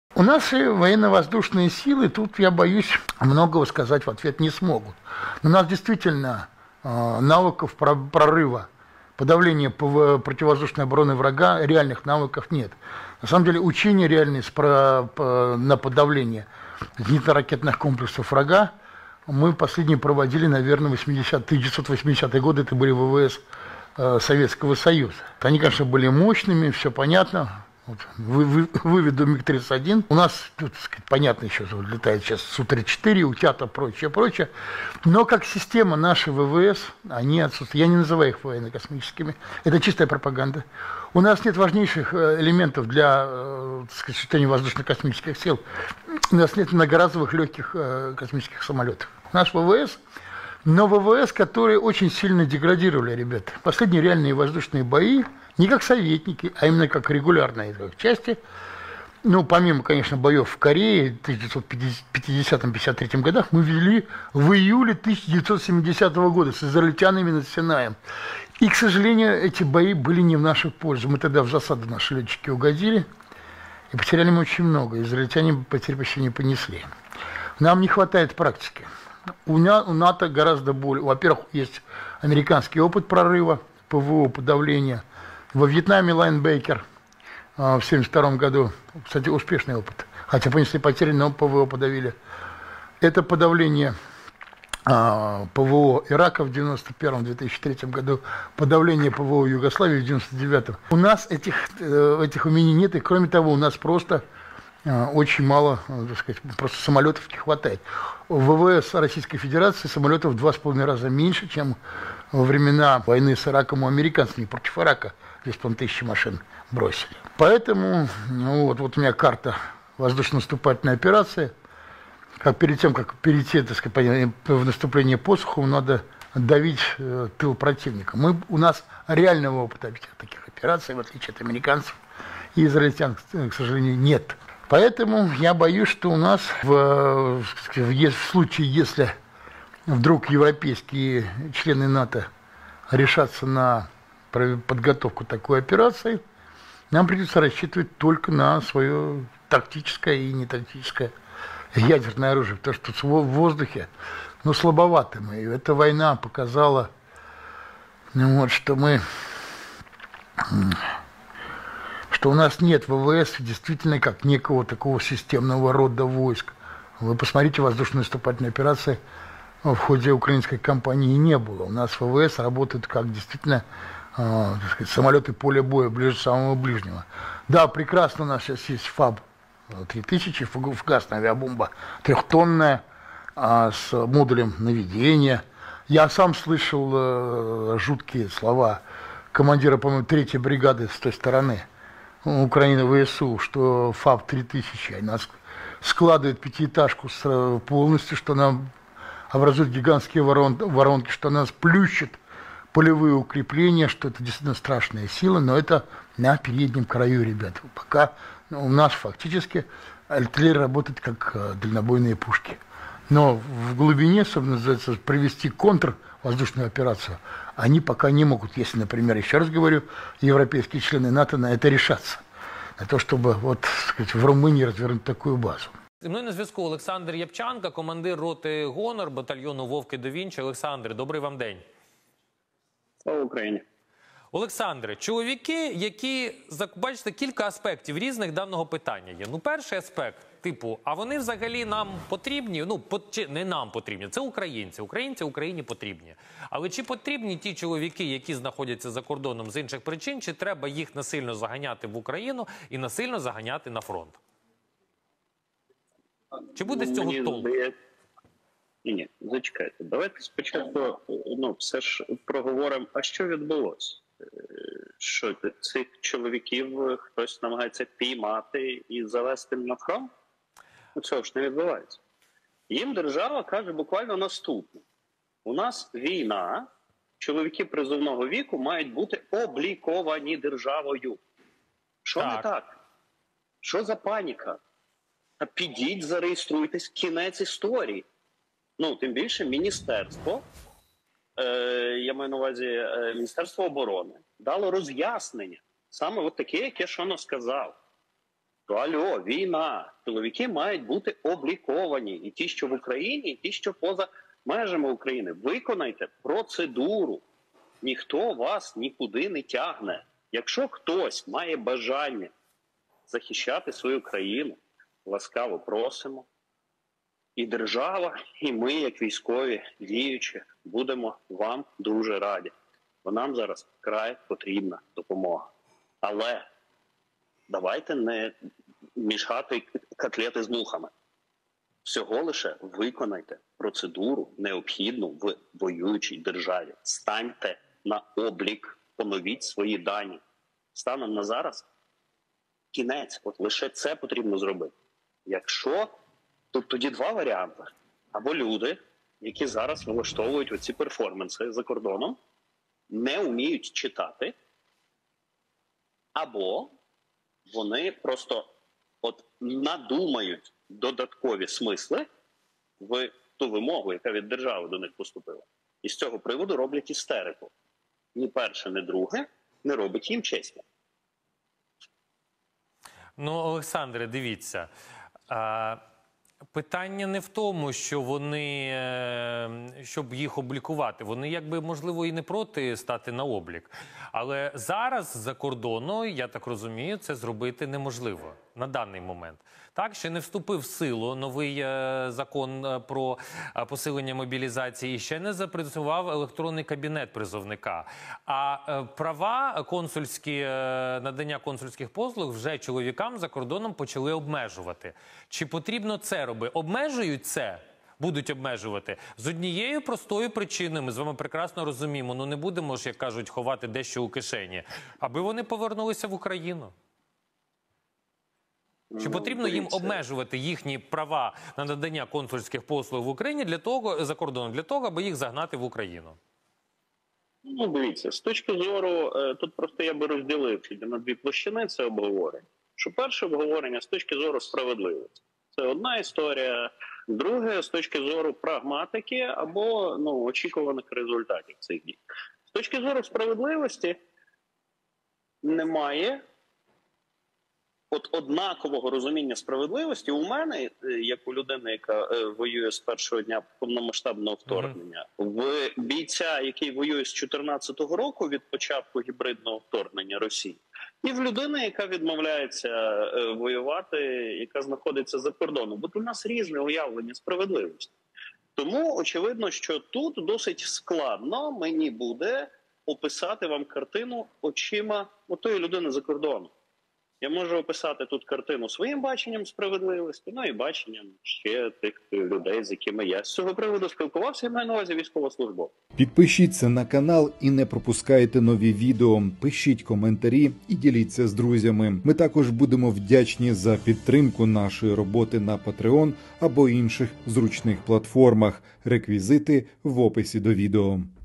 У нас и военно-воздушные силы, тут, я боюсь, многого сказать в ответ не смогут. У нас действительно навыков прорыва, подавления противовоздушной обороны врага, реальных навыков нет. На самом деле учения реальные на подавление зенитно-ракетных комплексов врага мы последние проводили, наверное, 1980-е годы, это были ВВС Советского Союза. Они, конечно, были мощными, все понятно. Вот, выведу МиГ-31. У нас, тут, так сказать, понятно, еще летает сейчас Су-34, Утята, прочее, прочее. Но как система нашей ВВС, они отсутствуют. Я не называю их военно-космическими. Это чистая пропаганда. У нас нет важнейших элементов для, так сказать, существования воздушно-космических сил. У нас нет многоразовых легких космических самолетов. Наш ВВС, но ВВС, которые очень сильно деградировали, ребята. Последние реальные воздушные бои, не как советники, а именно как регулярные части. Ну, помимо, конечно, боев в Корее в 1950-53 годах, мы вели в июле 1970 года с израильтянами над Синаем. И, к сожалению, эти бои были не в нашу пользу. Мы тогда в засаду наши летчики угодили и потеряли мы очень много. Израильтяне потерь почти не понесли. Нам не хватает практики. У НАТО гораздо более... Во-первых, есть американский опыт прорыва, ПВО, подавления. Во Вьетнаме Лайнбекер в 1972 году, кстати, успешный опыт. Хотя понесли потери, но ПВО подавили. Это подавление ПВО Ирака в 1991-2003 году, подавление ПВО Югославии в 1999. У нас этих умений нет, и кроме того, у нас просто очень мало, так сказать, просто самолетов не хватает. В ВВС Российской Федерации самолетов в 2,5 раза меньше, чем во времена войны с Ираком у американцев, не против Ирака, 2500 машин бросили. Поэтому вот у меня карта воздушно-наступательной операции. Как перед тем, как перейти, так сказать, в наступление по суху, надо давить тыл противника. У нас реального опыта таких операций, в отличие от американцев и израильтян, к сожалению, нет. Поэтому я боюсь, что у нас в случае, если вдруг европейские члены НАТО решатся на подготовку такой операции, нам придется рассчитывать только на свое тактическое и нетактическое ядерное оружие, потому что тут в воздухе, слабоваты мы. И эта война показала, что у нас нет ВВС действительно как некого такого системного рода войск. Вы посмотрите, воздушные наступательные операции в ходе украинской кампании не было. У нас ВВС работают как действительно, так сказать, самолеты поля боя, самого ближнего. Да, прекрасно, у нас сейчас есть ФАБ-3000, фугасная авиабомба, трехтонная, с модулем наведения. Я сам слышал жуткие слова командира, по-моему, 3-й бригады с той стороны, Украины ВСУ, что ФАБ-3000, она складывает пятиэтажку полностью, что она образует гигантские воронки, что она сплющит полевые укрепления, что это действительно страшная сила, но это на переднем краю, ребята. Пока у нас фактически артиллерия работает как дальнобойные пушки. Но в глубине, особенно называется, провести контрвоздушную операцию, они пока не могут, если, например, еще раз говорю, европейские члены НАТО на это решатся. На то, чтобы сказать, в Румынии развернуть такую базу. Зі мною на зв'язку Олександр Япчанка, командир роти «Гонор» батальйону «Вовки до Вінчі». Олександре, добрий вам день. Слава Україні. Олександре, чоловіки, які, бачите, кілька аспектів різних даного питання є. Перший аспект, а вони взагалі нам потрібні? Не нам потрібні, це українці. Українці Україні потрібні. Але чи потрібні ті чоловіки, які знаходяться за кордоном з інших причин, чи треба їх насильно заганяти в Україну і насильно заганяти на фронт? Чи буде з цього толку? Ні, зачекайте. Давайте спочатку все ж проговоримо, а що відбулося? Що цих чоловіків хтось намагається піймати і завести на фронт? Цього ж не відбувається. Їм держава каже буквально наступне. У нас війна, чоловіки призовного віку мають бути обліковані державою. Що не так? Що за паніка? А підіть, зареєструйтесь, кінець історії. Тим більше міністерство, я маю на увазі Міністерство оборони, дало роз'яснення. Саме таке, яке Шоно сказав. То алло, війна. Чоловіки мають бути обліковані. І ті, що в Україні, і ті, що поза межами України. Виконайте процедуру. Ніхто вас нікуди не тягне. Якщо хтось має бажання захищати свою країну, ласкаво просимо. І держава, і ми, як військові, діючі, будемо вам дуже раді. Бо нам зараз вкрай потрібна допомога. Але давайте не мішати котлети з мухами. Всього лише виконайте процедуру, необхідну в воюючій державі. Станьте на облік, поновіть свої дані. Станом на зараз кінець. От лише це потрібно зробити. Якщо, то тоді два варіанти. Або люди, які зараз влаштовують оці перформанси за кордоном, не вміють читати, або вони просто надумають додаткові смисли в ту вимогу, яка від держави до них поступила. І з цього приводу роблять істерику. Ні перше, ні друге не робить їм честі. Ну, Олександре, дивіться. Питання не в тому, що вони, щоб їх облікувати, вони якби, можливо, і не проти стати на облік. Але зараз за кордону, я так розумію, це зробити неможливо на даний момент. Так, ще не вступив в силу новий закон про посилення мобілізації, і ще не запрацював електронний кабінет призовника. А права консульські, надання консульських послуг вже чоловікам за кордоном почали обмежувати. Чи потрібно це робити? Обмежують це? Будуть обмежувати. З однією простою причиною, ми з вами прекрасно розуміємо, ну не будемо ж, як кажуть, ховати дещо у кишені, аби вони повернулися в Україну. Чи потрібно їм обмежувати їхні права на надання консульських послуг в Україні для того, за кордоном, для того, аби їх загнати в Україну? Ну, дивіться, з точки зору, тут просто я би розділив на дві площини це обговорення. Що перше обговорення з точки зору справедливості. Це одна історія. Друге, з точки зору прагматики або очікуваних результатів цих дій. З точки зору справедливості немає однакового розуміння справедливості у мене, як у людини, яка воює з першого дня повномасштабного вторгнення, в бійця, який воює з 2014 року від початку гібридного вторгнення Росії, і в людини, яка відмовляється воювати, яка знаходиться за кордоном. Бо у нас різне уявлення справедливості. Тому очевидно, що тут досить складно мені буде описати вам картину очима отої людини за кордоном. Я можу описати тут картину своїм баченням справедливості, і баченням ще тих людей, з якими я з цього приводу спілкувався, і маю на увазі військовослужбовців. Підпишіться на канал і не пропускайте нові відео. Пишіть коментарі і діліться з друзями. Ми також будемо вдячні за підтримку нашої роботи на Patreon або інших зручних платформах. Реквізити в описі до відео.